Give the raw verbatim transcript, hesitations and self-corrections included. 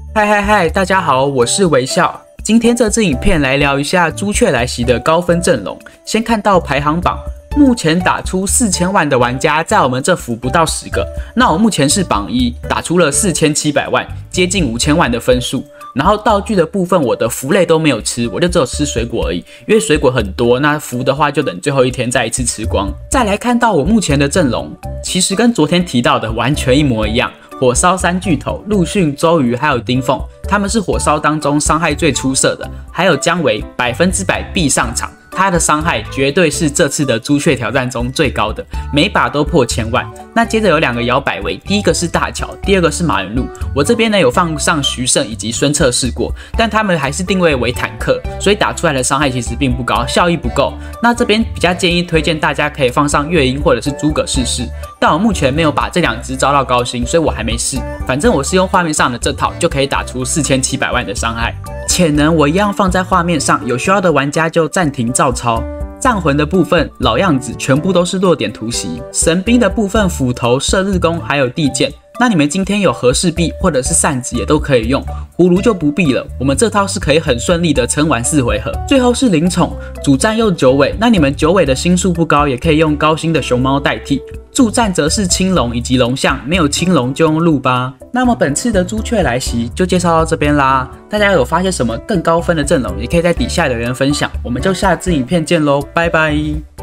嗨嗨嗨，大家好，我是微笑。今天这支影片来聊一下朱雀来袭的高分阵容。先看到排行榜，目前打出四千万的玩家在我们这服不到十个。那我目前是榜一，打出了四千七百万，接近五千万的分数。然后道具的部分，我的符类都没有吃，我就只有吃水果而已，因为水果很多，那符的话就等最后一天再一次吃光。再来看到我目前的阵容，其实跟昨天提到的完全一模一样。火烧三巨头，陆逊、周瑜还有丁凤，他们是火烧当中伤害最出色的。还有姜维，百分之百必上场，他的伤害绝对是这次的朱雀挑战中最高的，每把都破千万。那接着有两个摇摆位，第一个是大乔，第二个是马云禄。我这边呢有放上徐胜以及孙策试过，但他们还是定位为坦克，所以打出来的伤害其实并不高，效益不够。那这边比较建议推荐大家可以放上乐音或者是诸葛试试，但我目前没有把这两只招到高星，所以我还没试。反正我是用画面上的这套就可以打出四千七百万的伤害。潜能我一样放在画面上，有需要的玩家就暂停照抄。战魂的部分老样子，全部都是弱点突袭。神兵的部分斧头、射日弓还有地剑。那你们今天有和氏璧或者是扇子也都可以用，葫芦就不必了。我们这套是可以很顺利的撑完四回合。最后是灵宠，主战又九尾，那你们九尾的星数不高，也可以用高星的熊猫代替。助战则是青龙以及龙象，没有青龙就用鹿吧。那么本次的朱雀来袭就介绍到这边啦。大家有发现什么更高分的阵容，也可以在底下留言分享。我们就下支影片见喽，拜拜。